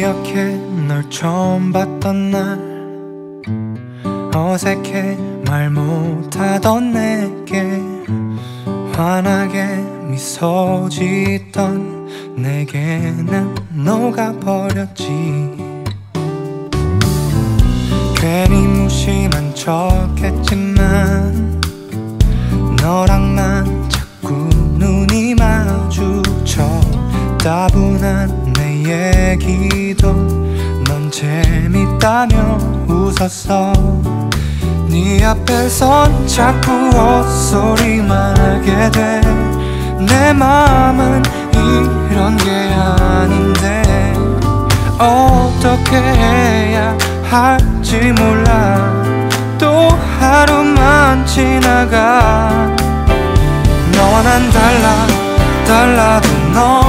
기억해 널 처음 봤던 날 어색해 말 못하던 내게 환하게 미소 짓던 내게는 녹아버렸지. 괜히 무심한 척했지만 너랑 난 자꾸 눈이 마주쳐. 따분한 내 얘기도 넌 재밌다며 웃었어. 네 앞에선 자꾸 헛소리만 하게 돼. 내 맘은 이런 게 아닌데 어떻게 해야 할지 몰라. 또 하루만 지나가. 너와 난 달라도 너